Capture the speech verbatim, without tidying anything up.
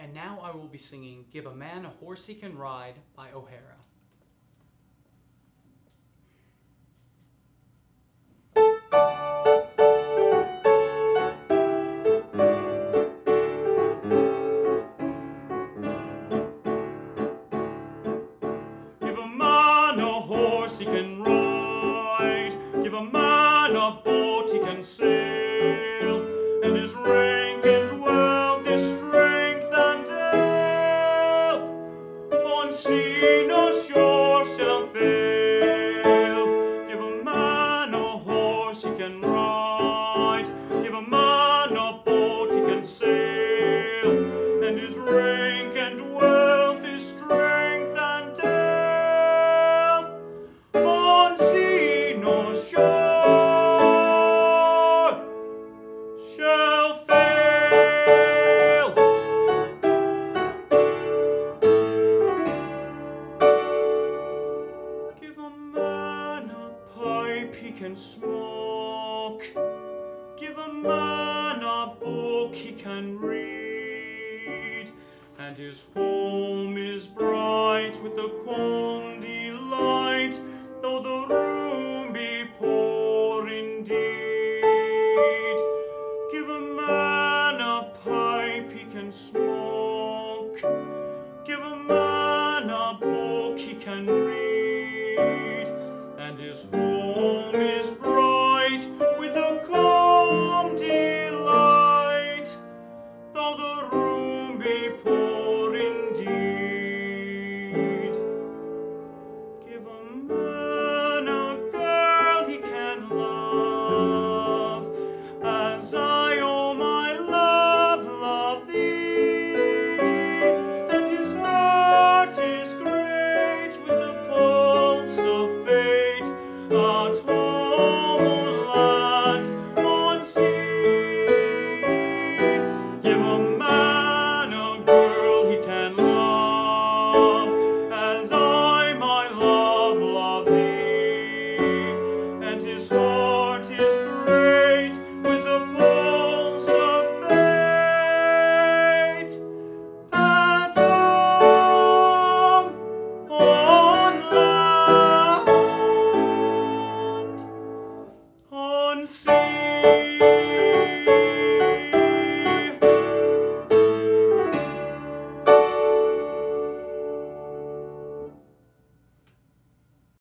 And now I will be singing Give a Man a Horse He Can Ride by O'Hara. Give a man a horse he can ride, give a man a boat he can sail, and his rank and wealth, his strength and health, on sea no shore shall fail. Give a man a horse he can ride, give a man a boat he can sail, and his rank and wealth, his strength and health, on sea no shore shall fail. Give a man a pipe he can smoke, give a man a book he can read, and his home is bright with the calm delight, though the room be poor indeed. Give a man a pipe he can smoke, give a man a book he can read, and his home is bright with a calm delight, though the room be poor